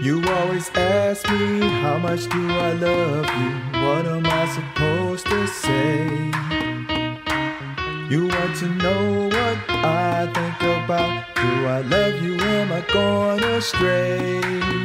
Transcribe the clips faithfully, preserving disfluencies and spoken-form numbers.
You always ask me, how much do I love you? What am I supposed to say? You want to know what I think about. Do I love you? Am I going astray?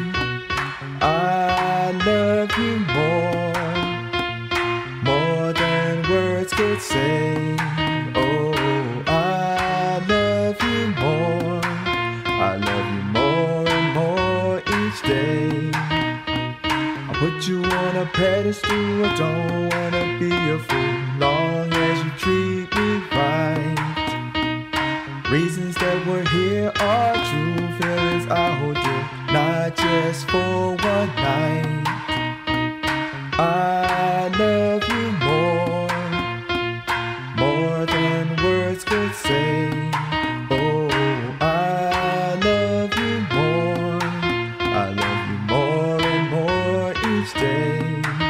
I love you more, more than words could say. Oh, I love you more. I love you more and more each day. I put you on a pedestal. I don't wanna be a fool, long as you treat me right. Reasons that we're here are true. Feelings I hold you, not just for one night. I love you more, more than words could say. Oh, I love you more. I love you more and more each day.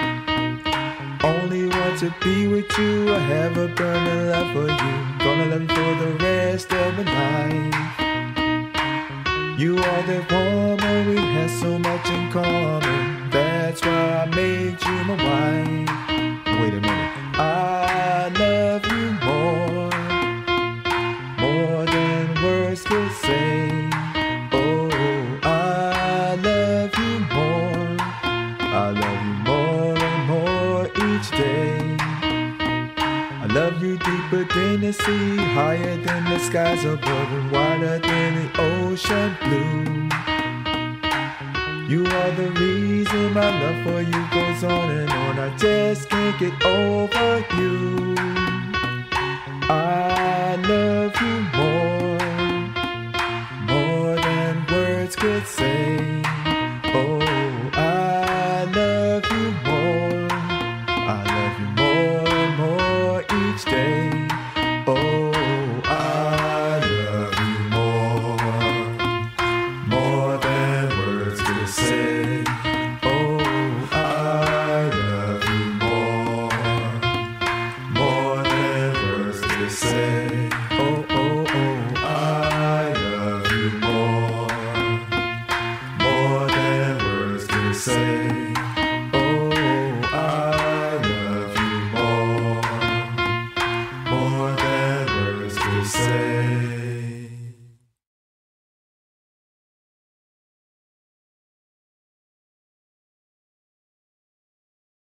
Only want to be with you. I have a burning love for you. Gonna love you for the rest of my life. You are the woman, we have so much in common. That's why I made you my wife. Wait a minute. I love you more, more than words could say. Oh, I love you more. I love you more and more each day. I love you deeper than the sea, higher than the skies above, and wider than the ocean blue. You are the reason my love for you goes on and on. I just can't get over you. I love you more, more than words could say. Oh, I love you more. I love you more and more each day. Oh, I love you more, more than words could say. Oh, I love you more, more than words could say. Oh, oh, oh, I love you more, more than words could say. Oh, I love you more, more than